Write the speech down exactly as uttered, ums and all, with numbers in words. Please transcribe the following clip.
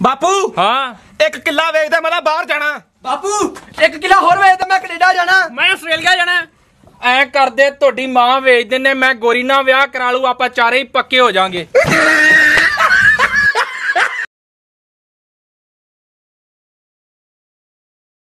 ਬਾਪੂ ਹਾਂ ਇੱਕ ਕਿੱਲਾ ਵੇਚਦਾ ਮੈਂ ਬਾਹਰ ਜਾਣਾ। ਬਾਪੂ ਇੱਕ ਕਿੱਲਾ ਹੋਰ ਵੇਚਦਾ ਮੈਂ ਕੈਨੇਡਾ ਜਾਣਾ। ਮੈਂ ਆਸਟ੍ਰੇਲੀਆ ਜਾਣਾ। ਐ ਕਰਦੇ ਤੁਹਾਡੀ ਮਾਂ ਵੇਚ ਦਿੰਨੇ, ਮੈਂ ਗੋਰੀ ਨਾਲ ਵਿਆਹ ਕਰਾ ਲੂ, ਆਪਾਂ ਚਾਰੇ ਹੀ ਪੱਕੇ ਹੋ ਜਾਾਂਗੇ।